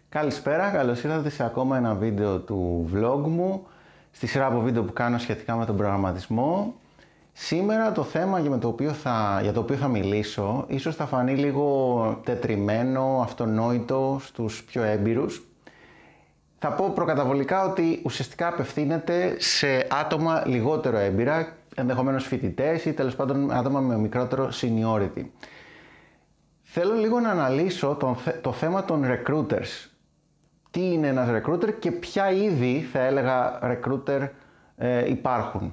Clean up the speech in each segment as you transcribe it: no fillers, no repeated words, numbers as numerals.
Καλησπέρα, καλώς ήρθατε σε ακόμα ένα βίντεο του vlog μου, στη σειρά από βίντεο που κάνω σχετικά με τον προγραμματισμό. Σήμερα το θέμα για το οποίο θα μιλήσω ίσως θα φανεί λίγο τετριμένο, αυτονόητο στους πιο έμπειρους. Θα πω προκαταβολικά ότι ουσιαστικά απευθύνεται σε άτομα λιγότερο έμπειρα, ενδεχομένως φοιτητές ή τέλος πάντων άτομα με μικρότερο seniority. Θέλω λίγο να αναλύσω το θέμα των recruiters. Τι είναι ένας recruiter και ποια είδη, θα έλεγα, recruiter υπάρχουν.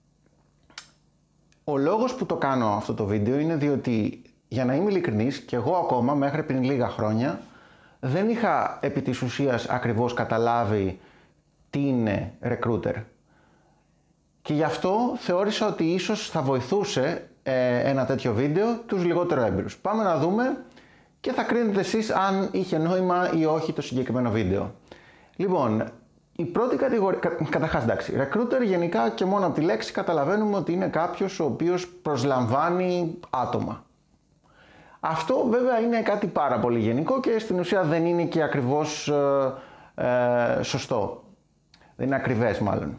Ο λόγος που το κάνω αυτό το βίντεο είναι διότι, για να είμαι ειλικρινής, και εγώ ακόμα μέχρι πριν λίγα χρόνια δεν είχα επί της ουσίας ακριβώς καταλάβει τι είναι recruiter. Και γι' αυτό θεώρησα ότι ίσως θα βοηθούσε ένα τέτοιο βίντεο τους λιγότερο έμπειρους. Πάμε να δούμε και θα κρίνετε εσείς αν είχε νόημα ή όχι το συγκεκριμένο βίντεο. Λοιπόν, η πρώτη κατηγορία, καταρχάς εντάξει, recruiter γενικά και μόνο από τη λέξη καταλαβαίνουμε ότι είναι κάποιος ο οποίος προσλαμβάνει άτομα. Αυτό βέβαια είναι κάτι πάρα πολύ γενικό και στην ουσία δεν είναι και ακριβώς σωστό. Δεν είναι ακριβές μάλλον.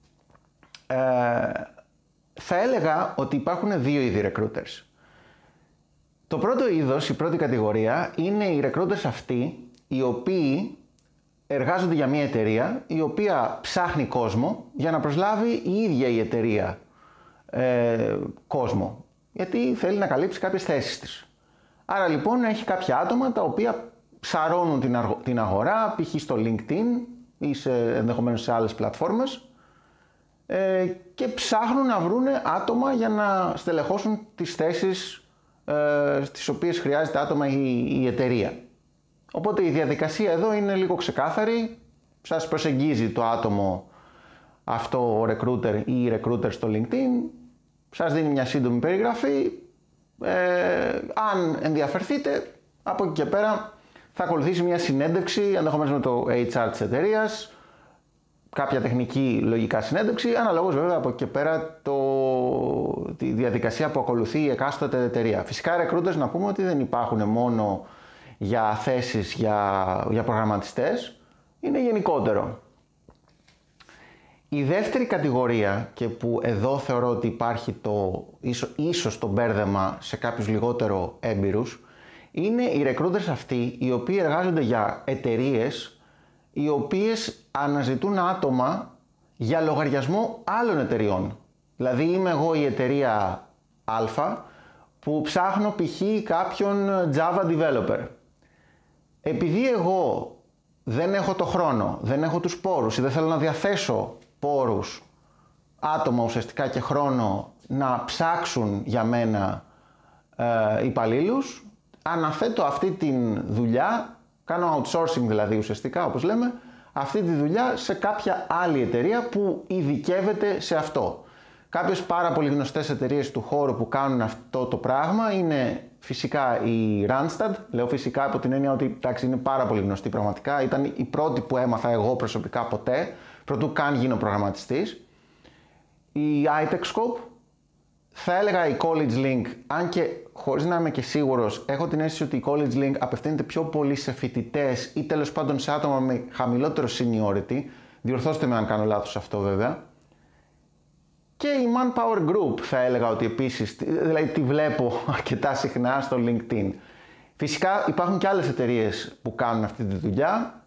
Θα έλεγα ότι υπάρχουν δύο είδη recruiters. Το πρώτο είδος, η πρώτη κατηγορία, είναι οι recruiters αυτοί οι οποίοι εργάζονται για μια εταιρεία η οποία ψάχνει κόσμο για να προσλάβει η ίδια η εταιρεία κόσμο, γιατί θέλει να καλύψει κάποιες θέσεις της. Άρα λοιπόν έχει κάποια άτομα τα οποία ψαρώνουν την αγορά, π.χ. στο LinkedIn ή ενδεχομένως σε άλλες πλατφόρμες, και ψάχνουν να βρουν άτομα για να στελεχώσουν τις θέσεις στις οποίες χρειάζεται άτομα η εταιρεία. Οπότε η διαδικασία εδώ είναι λίγο ξεκάθαρη. Σας προσεγγίζει το άτομο αυτό, ο recruiter ή η recruiter στο LinkedIn, σας δίνει μια σύντομη περιγραφή. Αν ενδιαφερθείτε, από εκεί και πέρα θα ακολουθήσει μια συνέντευξη, ενδεχομένως με το HR της εταιρείας, κάποια τεχνική λογικά συνέντευξη, αναλόγως βέβαια από εκεί και πέρα τη διαδικασία που ακολουθεί η εκάστοτε εταιρεία. Φυσικά recruiters να πούμε ότι δεν υπάρχουν μόνο για θέσεις για προγραμματιστές, είναι γενικότερο. Η δεύτερη κατηγορία, και που εδώ θεωρώ ότι υπάρχει ίσως το μπέρδεμα σε κάποιους λιγότερο έμπειρους, είναι οι recruiters αυτοί οι οποίοι εργάζονται για εταιρείες οι οποίες αναζητούν άτομα για λογαριασμό άλλων εταιριών. Δηλαδή είμαι εγώ η εταιρεία Α που ψάχνω π.χ. κάποιον Java developer. Επειδή εγώ δεν έχω το χρόνο, δεν έχω τους πόρους ή δεν θέλω να διαθέσω πόρους, άτομα ουσιαστικά και χρόνο να ψάξουν για μένα υπαλλήλους, αναθέτω αυτή τη δουλειά, κάνω outsourcing δηλαδή ουσιαστικά όπως λέμε, αυτή τη δουλειά σε κάποια άλλη εταιρεία που ειδικεύεται σε αυτό. Κάποιες πάρα πολύ γνωστές εταιρείες του χώρου που κάνουν αυτό το πράγμα είναι φυσικά η Randstad. Λέω φυσικά από την έννοια ότι εντάξει, είναι πάρα πολύ γνωστή πραγματικά. Ήταν η πρώτη που έμαθα εγώ προσωπικά ποτέ, προτού καν γίνω προγραμματιστής. Η iTechscope. Θα έλεγα η College Link, αν και χωρίς να είμαι και σίγουρος, έχω την αίσθηση ότι η College Link απευθύνεται πιο πολύ σε φοιτητές ή τέλος πάντων σε άτομα με χαμηλότερο seniority. Διορθώστε με αν κάνω λάθος αυτό βέβαια. Και η Manpower Group θα έλεγα ότι επίσης, δηλαδή τη βλέπω αρκετά συχνά στο LinkedIn. Φυσικά υπάρχουν και άλλες εταιρείες που κάνουν αυτή τη δουλειά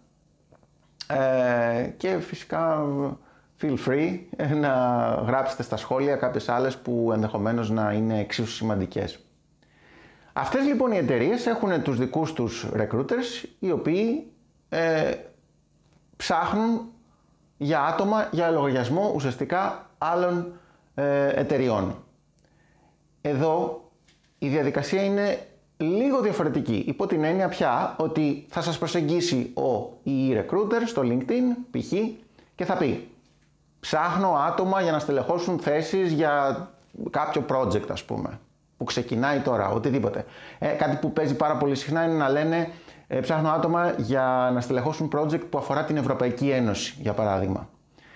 και φυσικά feel free να γράψετε στα σχόλια κάποιες άλλες που ενδεχομένως να είναι εξίσου σημαντικές. Αυτές λοιπόν οι εταιρείες έχουν τους δικούς τους recruiters οι οποίοι ψάχνουν για άτομα για λογαριασμό ουσιαστικά άλλων εταιριών. Εδώ η διαδικασία είναι λίγο διαφορετική, υπό την έννοια πια ότι θα σας προσεγγίσει ο ή η recruiter στο LinkedIn π.χ. και θα πει ψάχνω άτομα για να στελεχώσουν θέσεις για κάποιο project, ας πούμε, που ξεκινάει τώρα, οτιδήποτε. Κάτι που παίζει πάρα πολύ συχνά είναι να λένε ψάχνω άτομα για να στελεχώσουν project που αφορά την Ευρωπαϊκή Ένωση, για παράδειγμα.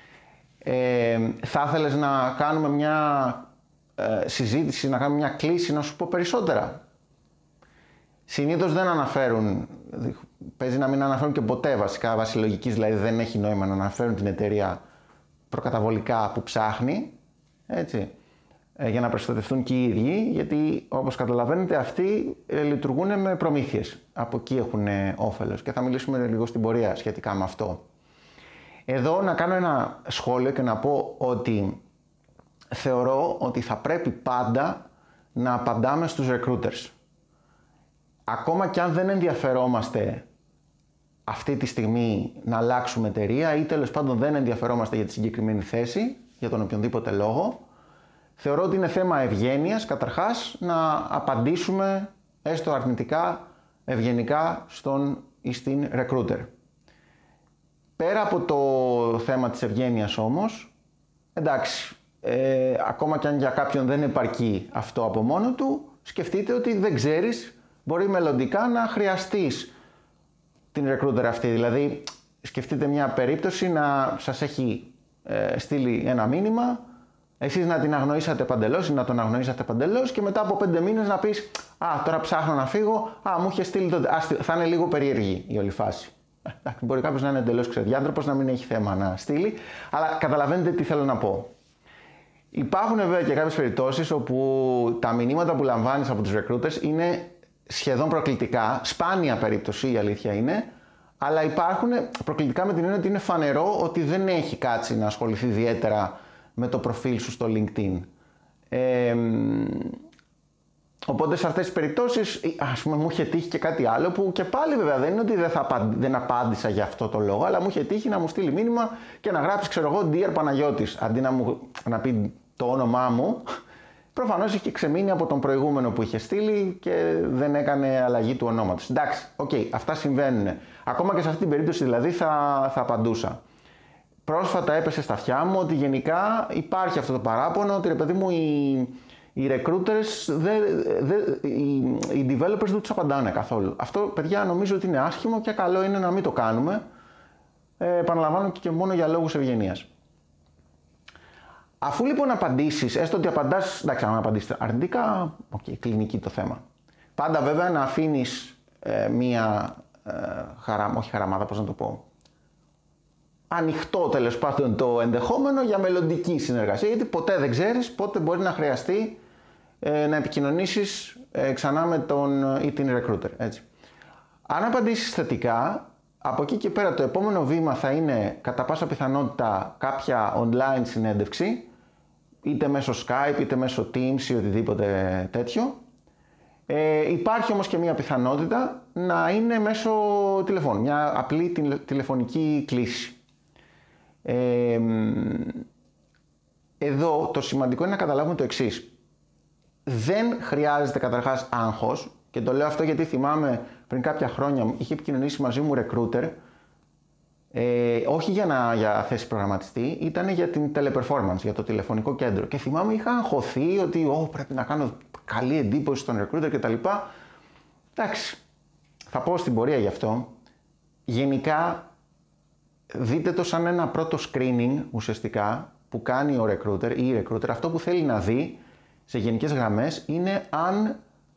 Θα ήθελες να κάνουμε μια συζήτηση, να κάνουμε μια κλήση, να σου πω περισσότερα. Συνήθως δεν αναφέρουν παίζει να μην αναφέρουν και ποτέ βασικά βάσει λογικής, δηλαδή δεν έχει νόημα να αναφέρουν την εταιρεία προκαταβολικά που ψάχνει, έτσι, για να προστατευτούν και οι ίδιοι, γιατί όπως καταλαβαίνετε αυτοί λειτουργούν με προμήθειες, από εκεί έχουν όφελος και θα μιλήσουμε λίγο στην πορεία σχετικά με αυτό. Εδώ να κάνω ένα σχόλιο και να πω ότι θεωρώ ότι θα πρέπει πάντα να απαντάμε στους recruiters. Ακόμα και αν δεν ενδιαφερόμαστε αυτή τη στιγμή να αλλάξουμε εταιρεία ή τέλος πάντων δεν ενδιαφερόμαστε για τη συγκεκριμένη θέση, για τον οποιονδήποτε λόγο, θεωρώ ότι είναι θέμα ευγένειας καταρχάς να απαντήσουμε έστω αρνητικά, ευγενικά στον ή στην recruiter. Πέρα από το θέμα της ευγένειας όμως, εντάξει, ακόμα και αν για κάποιον δεν επαρκεί αυτό από μόνο του, σκεφτείτε ότι δεν ξέρεις, μπορεί μελλοντικά να χρειαστείς την recruiter αυτή. Δηλαδή, σκεφτείτε μια περίπτωση να σας έχει στείλει ένα μήνυμα, εσείς να την αγνοήσατε παντελώς ή να τον αγνοήσατε παντελώς και μετά από 5 μήνες να πεις «Α, τώρα ψάχνω να φύγω, μου είχε στείλει τότε». Θα είναι λίγο περίεργη η όλη φάση. Μπορεί κάποιος να είναι εντελώς ξεδιάντροπος, να μην έχει θέμα να στείλει, αλλά καταλαβαίνετε τι θέλω να πω. Υπάρχουν βέβαια και κάποιες περιπτώσεις όπου τα μηνύματα που λαμβάνεις από τους recruiters είναι σχεδόν προκλητικά, σπάνια περίπτωση η αλήθεια είναι, αλλά υπάρχουν προκλητικά με την έννοια ότι είναι φανερό ότι δεν έχει κάτσει να ασχοληθεί ιδιαίτερα με το προφίλ σου στο LinkedIn. Οπότε σε αυτές τις περιπτώσεις, ας πούμε, μου είχε τύχει και κάτι άλλο που και πάλι βέβαια δεν είναι ότι δεν απάντησα για αυτό το λόγο, αλλά μου είχε τύχει να μου στείλει μήνυμα και να γράψει, ξέρω εγώ, Dear Παναγιώτης, αντί να πει το όνομά μου. Προφανώς είχε ξεμείνει από τον προηγούμενο που είχε στείλει και δεν έκανε αλλαγή του ονόματος. Εντάξει, αυτά συμβαίνουν. Ακόμα και σε αυτή την περίπτωση δηλαδή θα απαντούσα. Πρόσφατα έπεσε στα αυτιά μου ότι γενικά υπάρχει αυτό το παράπονο ότι ρε παιδί μου οι recruiters, οι developers δεν τους απαντάνε καθόλου. Αυτό, παιδιά, νομίζω ότι είναι άσχημο και καλό είναι να μην το κάνουμε. Επαναλαμβάνω και μόνο για λόγους ευγενίας. Αφού λοιπόν απαντήσεις, έστω ότι απαντάς, εντάξει, αν απαντήσεις αρνητικά, κλινική το θέμα. Πάντα βέβαια να αφήνεις μία όχι χαραμάδα, πώς να το πω, ανοιχτό τέλος πάντων το ενδεχόμενο για μελλοντική συνεργασία, γιατί ποτέ δεν ξέρεις πότε μπορεί να χρειαστεί να επικοινωνήσεις ξανά με τον ή την recruiter, έτσι. Αν απαντήσεις θετικά, από εκεί και πέρα το επόμενο βήμα θα είναι κατά πάσα πιθανότητα κάποια online συνέντευξη, είτε μέσω Skype, είτε μέσω Teams ή οτιδήποτε τέτοιο. Υπάρχει όμως και μια πιθανότητα να είναι μέσω τηλεφώνου, μια απλή τηλεφωνική κλήση. Εδώ το σημαντικό είναι να καταλάβουμε το εξής. Δεν χρειάζεται καταρχάς άγχος, και το λέω αυτό γιατί θυμάμαι πριν κάποια χρόνια είχε επικοινωνήσει μαζί μου recruiter, όχι για θέση προγραμματιστή, ήταν για την teleperformance, για το τηλεφωνικό κέντρο. Και θυμάμαι είχα αγχωθεί ότι πρέπει να κάνω καλή εντύπωση στον recruiter κτλ. Εντάξει, θα πω στην πορεία γι' αυτό. Γενικά, δείτε το σαν ένα πρώτο screening ουσιαστικά που κάνει ο recruiter ή η recruiter. Αυτό που θέλει να δει σε γενικές γραμμές είναι αν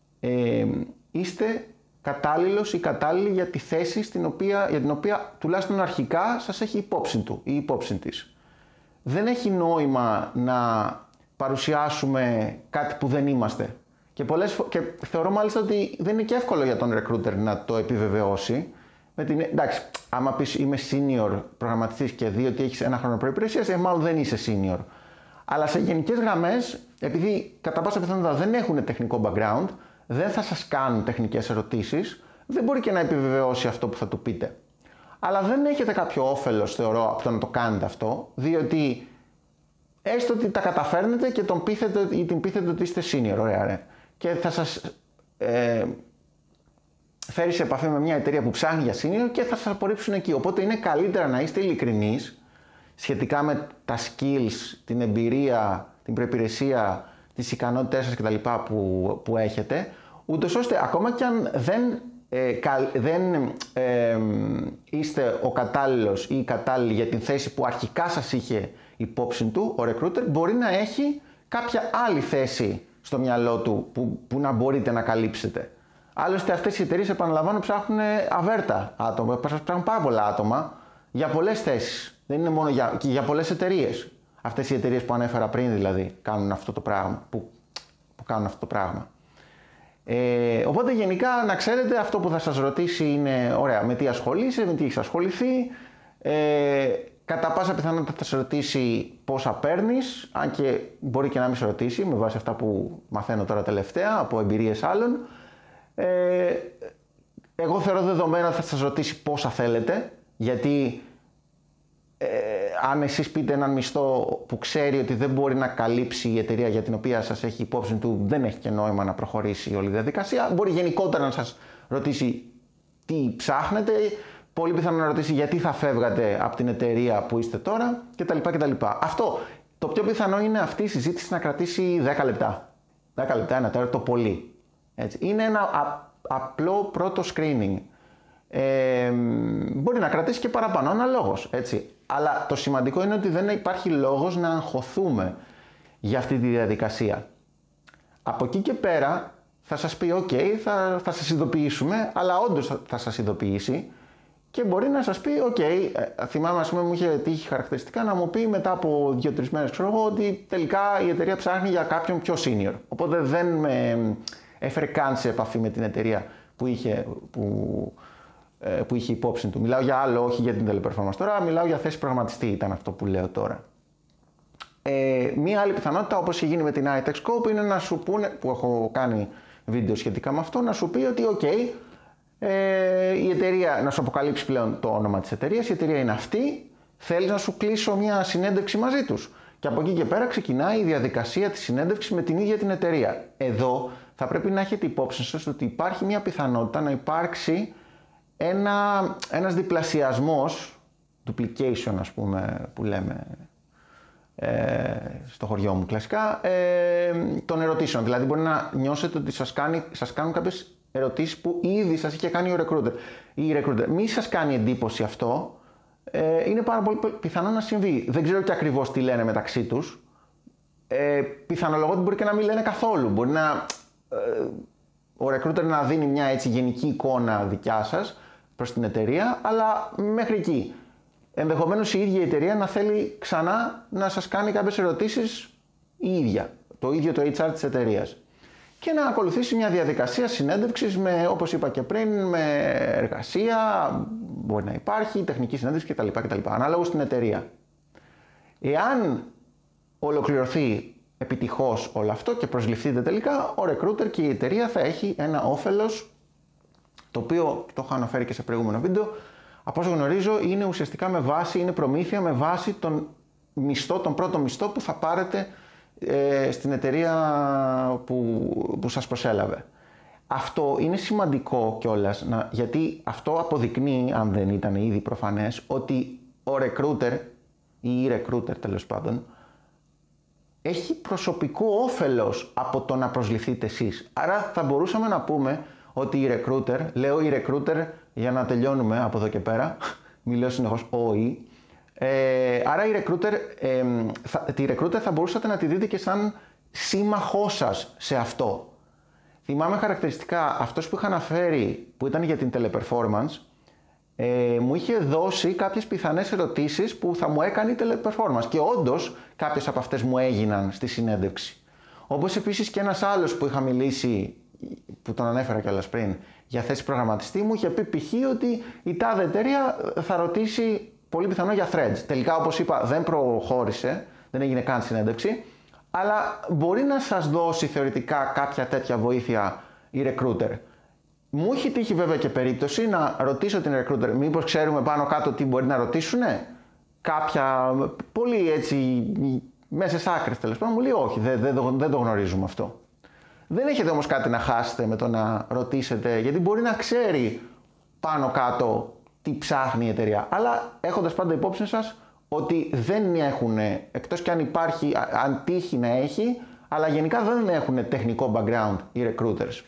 είστε κατάλληλος ή κατάλληλη για τη θέση για την οποία τουλάχιστον αρχικά σας έχει υπόψη του ή υπόψη της. Δεν έχει νόημα να παρουσιάσουμε κάτι που δεν είμαστε. Και θεωρώ μάλιστα ότι δεν είναι και εύκολο για τον recruiter να το επιβεβαιώσει. Εντάξει, άμα πεις είμαι senior προγραμματιστής και δει ότι έχεις ένα χρόνο προϋπηρεσίας, μάλλον δεν είσαι senior. Αλλά σε γενικές γραμμές, επειδή κατά πάσα πιθανότητα δεν έχουν τεχνικό background, δεν θα σας κάνουν τεχνικές ερωτήσεις, δεν μπορεί και να επιβεβαιώσει αυτό που θα του πείτε. Αλλά δεν έχετε κάποιο όφελος, θεωρώ, από το να το κάνετε αυτό, διότι έστω ότι τα καταφέρνετε και τον πείθετε ή την πείθετε ότι είστε senior, ωραία ρε. Και θα σας φέρει σε επαφή με μια εταιρεία που ψάχνει για senior και θα σας απορρίψουν εκεί. Οπότε είναι καλύτερα να είστε ειλικρινείς σχετικά με τα skills, την εμπειρία, την προϋπηρεσία, τις ικανότητές σας κτλ. Που έχετε, ούτως ώστε ακόμα κι αν δεν είστε ο κατάλληλος ή η κατάλληλη για την θέση που αρχικά σας είχε υπόψη του, ο recruiter μπορεί να έχει κάποια άλλη θέση στο μυαλό του που να μπορείτε να καλύψετε. Άλλωστε, αυτές οι εταιρείες, επαναλαμβάνω, ψάχνουν αβέρτα άτομα, ψάχνουν πάρα πολλά άτομα για πολλές θέσεις. Δεν είναι μόνο και για πολλές εταιρείες. Αυτές οι εταιρείες που ανέφερα πριν, δηλαδή, κάνουν αυτό το πράγμα. Που κάνουν αυτό το πράγμα. Οπότε, γενικά, να ξέρετε, αυτό που θα σας ρωτήσει είναι, ωραία, με τι ασχολείσαι, με τι έχεις ασχοληθεί. Κατά πάσα πιθανότητα θα σε ρωτήσει πόσα παίρνεις, αν και μπορεί και να μην σε ρωτήσει, με βάση αυτά που μαθαίνω τώρα τελευταία από εμπειρίες άλλων. Εγώ θεωρώ δεδομένα ότι θα σας ρωτήσει πόσα θέλετε, γιατί αν εσείς πείτε έναν μισθό που ξέρει ότι δεν μπορεί να καλύψει η εταιρεία για την οποία σας έχει υπόψη του, δεν έχει και νόημα να προχωρήσει όλη η διαδικασία. Μπορεί γενικότερα να σας ρωτήσει τι ψάχνετε, πολύ πιθανό να ρωτήσει γιατί θα φεύγατε από την εταιρεία που είστε τώρα κτλ. Αυτό, το πιο πιθανό είναι αυτή η συζήτηση να κρατήσει 10 λεπτά. 10 λεπτά, ένα τέταρτο πολύ. Έτσι. Είναι ένα απλό πρώτο screening. Μπορεί να κρατήσει και παραπάνω, αναλόγως, έτσι. Αλλά το σημαντικό είναι ότι δεν υπάρχει λόγος να αγχωθούμε για αυτή τη διαδικασία. Από εκεί και πέρα θα σας πει ok, θα σας ειδοποιήσουμε, αλλά όντως θα σας ειδοποιήσει και μπορεί να σας πει ok, θυμάμαι, ας πούμε, μου είχε τύχει χαρακτηριστικά να μου πει μετά από 2-3 μέρες, ξέρω εγώ, ότι τελικά η εταιρεία ψάχνει για κάποιον πιο senior. Οπότε δεν με έφερε καν σε επαφή με την εταιρεία που είχε υπόψη του. Μιλάω για άλλο, όχι για την teleperformance τώρα, μιλάω για θέση προγραμματιστή, ήταν αυτό που λέω τώρα. Μία άλλη πιθανότητα, όπως έχει γίνει με την iTech Scope, είναι να σου πούνε, που έχω κάνει βίντεο σχετικά με αυτό, να σου πει ότι ok, η εταιρεία, να σου αποκαλύψει πλέον το όνομα της εταιρείας, η εταιρεία είναι αυτή, θέλεις να σου κλείσω μια συνέντευξη μαζί τους. Και από εκεί και πέρα ξεκινάει η διαδικασία της συνέντευξης με την ίδια την εταιρεία. Εδώ θα πρέπει να έχετε υπόψη σας ότι υπάρχει μια πιθανότητα να υπάρξει ένας διπλασιασμός, duplication ας πούμε που λέμε στο χωριό μου κλασικά, των ερωτήσεων. Δηλαδή μπορεί να νιώσετε ότι σας κάνουν κάποιες ερωτήσεις που ήδη σας είχε κάνει ο recruiter ή η recruiter. Μη σας κάνει εντύπωση αυτό, είναι πάρα πολύ πιθανό να συμβεί. Δεν ξέρω και ακριβώς τι λένε μεταξύ τους. Πιθανολογώ ότι μπορεί και να μην λένε καθόλου. Μπορεί να ο recruiter να δίνει μια έτσι γενική εικόνα δικιά σας προς την εταιρεία, αλλά μέχρι εκεί. Ενδεχομένως η ίδια η εταιρεία να θέλει ξανά να σας κάνει κάποιες ερωτήσεις η ίδια, το ίδιο το HR της εταιρείας. Και να ακολουθήσει μια διαδικασία συνέντευξης με, όπως είπα και πριν, με εργασία, μπορεί να υπάρχει, τεχνική συνέντευξη κτλ. Ανάλογα στην εταιρεία. Εάν ολοκληρωθεί επιτυχώς όλο αυτό και προσληφθείτε τελικά, ο recruiter και η εταιρεία θα έχει ένα όφελος, το οποίο το έχω αναφέρει και σε προηγούμενο βίντεο, από όσο γνωρίζω είναι ουσιαστικά με βάση, είναι προμήθεια με βάση τον μισθό, τον πρώτο μισθό που θα πάρετε στην εταιρεία που σας προσέλαβε. Αυτό είναι σημαντικό κιόλας, γιατί αυτό αποδεικνύει, αν δεν ήταν ήδη προφανές, ότι ο recruiter ή η recruiter τέλος πάντων έχει προσωπικό όφελος από το να προσληφθείτε εσείς. Άρα θα μπορούσαμε να πούμε ότι η recruiter, λέω η recruiter για να τελειώνουμε από εδώ και πέρα, μιλάω συνεχώς όι, άρα τη recruiter θα μπορούσατε να τη δείτε και σαν σύμμαχό σας σε αυτό. Θυμάμαι χαρακτηριστικά αυτός που είχα αναφέρει που ήταν για την teleperformance, μου είχε δώσει κάποιες πιθανές ερωτήσεις που θα μου έκανε η teleperformance και όντως κάποιες από αυτές μου έγιναν στη συνέντευξη. Όπως επίσης και ένας άλλος που είχα μιλήσει, που τον ανέφερα κιόλας πριν, για θέση προγραμματιστή, μου είχε πει π.χ. ότι η τάδε εταιρεία θα ρωτήσει πολύ πιθανό για threads. Τελικά, όπως είπα, δεν προχώρησε, δεν έγινε καν συνέντευξη, αλλά μπορεί να σας δώσει θεωρητικά κάποια τέτοια βοήθεια η recruiter. Μου έχει τύχει βέβαια και περίπτωση να ρωτήσω την recruiter, μήπως ξέρουμε πάνω κάτω τι μπορεί να ρωτήσουνε. Κάποια πολύ έτσι μέσες άκρες τέλος πάντων, μου λέει όχι, δεν το γνωρίζουμε αυτό. Δεν έχετε όμως κάτι να χάσετε με το να ρωτήσετε, γιατί μπορεί να ξέρει πάνω κάτω τι ψάχνει η εταιρεία. Αλλά έχοντας πάντα υπόψη σας ότι δεν έχουν, εκτός και αν υπάρχει, αν τύχει να έχει, αλλά γενικά δεν έχουν τεχνικό background οι recruiters.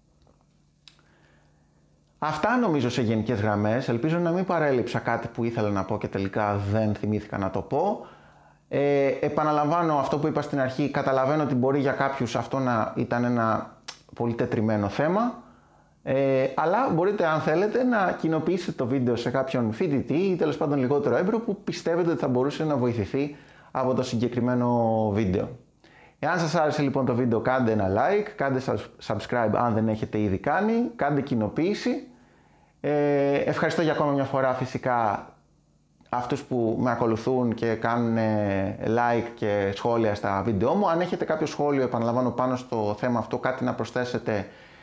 Αυτά νομίζω σε γενικές γραμμές. Ελπίζω να μην παρέλειψα κάτι που ήθελα να πω και τελικά δεν θυμήθηκα να το πω. Επαναλαμβάνω αυτό που είπα στην αρχή, καταλαβαίνω ότι μπορεί για κάποιους αυτό να ήταν ένα πολύ τετριμένο θέμα. Αλλά μπορείτε, αν θέλετε, να κοινοποιήσετε το βίντεο σε κάποιον φοιτητή ή τέλος πάντων λιγότερο έμπειρο που πιστεύετε ότι θα μπορούσε να βοηθηθεί από το συγκεκριμένο βίντεο. Εάν σας άρεσε λοιπόν το βίντεο, κάντε ένα like, κάντε subscribe αν δεν έχετε ήδη κάνει, κάντε κοινοποίηση. Ευχαριστώ για ακόμα μια φορά φυσικά αυτούς που με ακολουθούν και κάνουν like και σχόλια στα βίντεό μου. Αν έχετε κάποιο σχόλιο, επαναλαμβάνω, πάνω στο θέμα αυτό, κάτι να προσθέσετε,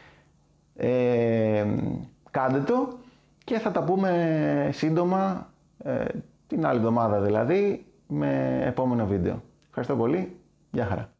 κάντε το και θα τα πούμε σύντομα, την άλλη εβδομάδα δηλαδή, με επόμενο βίντεο. Ευχαριστώ πολύ. Γεια χαρά.